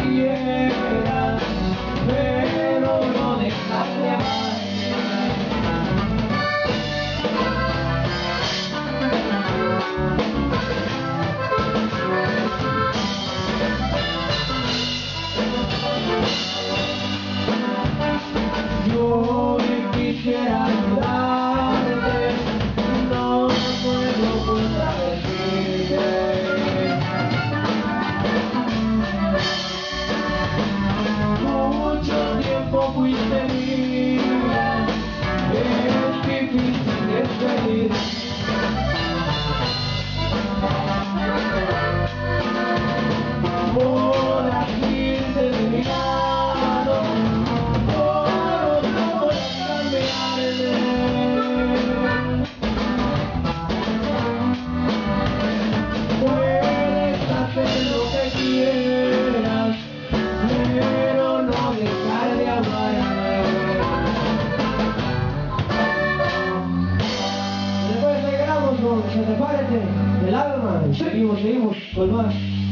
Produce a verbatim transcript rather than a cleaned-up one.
quieras, pero no dejar de amar. Yo quisiera ayudarte, no puedo contradecirte. Mucho tiempo fuiste mía, es difícil despedir. Por aquí te he mirado, por no cambiarme. Puedes hacer lo que quieras, pero no dejar de amarme. Después de gramos con Se te parece del alma, seguimos, seguimos con más.